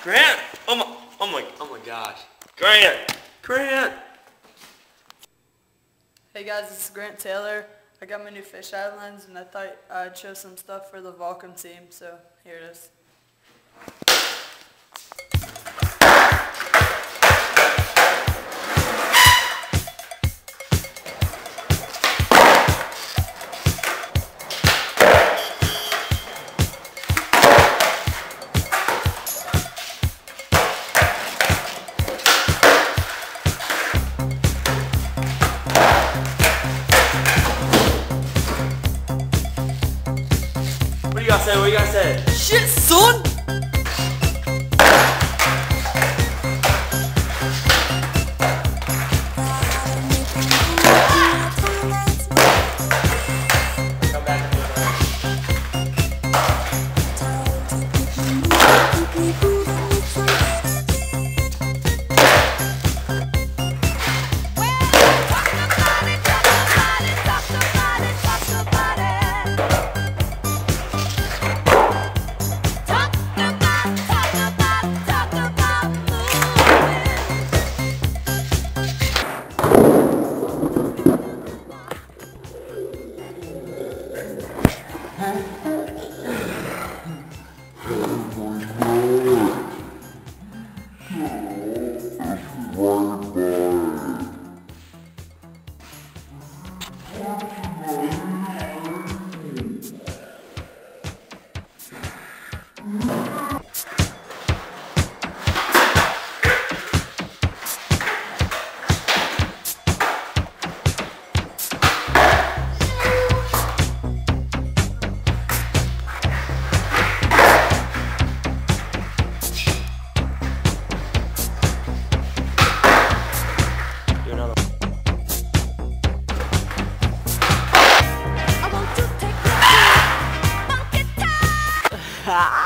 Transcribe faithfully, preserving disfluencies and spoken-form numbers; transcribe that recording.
Grant! Oh my, oh my, oh my gosh. Grant! Grant! Hey guys, this is Grant Taylor. I got my new fisheye lens and I thought I'd show some stuff for the Volcom team, so here it is. What do you guys say? What do you guys say? Shit, son! Come back and do Ah!